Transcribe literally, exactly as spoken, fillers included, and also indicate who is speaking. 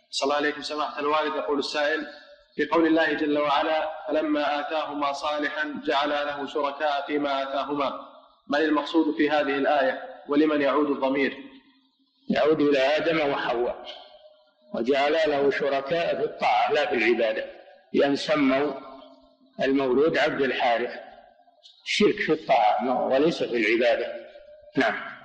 Speaker 1: صلى الله عليكم سماحة الوالد. يقول السائل: في قول الله جل وعلا: فلما آتاهما صالحا جعل له شركاء فيما آتاهما، من المقصود في هذه الآية ولمن يعود الضمير؟
Speaker 2: يعود إلى آدم وحواء، وجعل له شركاء في الطاعة لا في العبادة، لأن سموا المولود عبد الحارث. الشرك في الطاعة وليس في العبادة. نعم.